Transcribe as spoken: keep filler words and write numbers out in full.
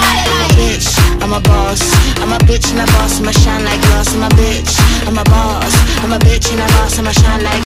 I'm a bitch, I'm a boss. I'm a bitch and a boss, I'ma shine like